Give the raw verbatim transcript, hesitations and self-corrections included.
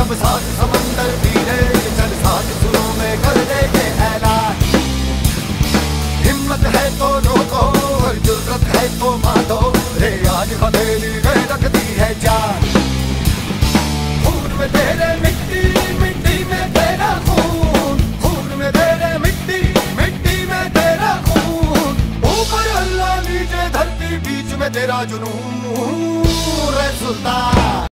जब साथ समंदर पीरे चल साथ सुरों में कर दे के ऐलान। हिम्मत है तो रोको और जुर्रत है तो मारो, रे आज हथेली में रखती है जान। खून में तेरे मिट्टी मिट्टी में तेरा खून, खून में तेरे मिट्टी मिट्टी में तेरा खून। ऊपर अल्लाह नीचे धरती बीच में तेरा जुनून रे सुल्तान।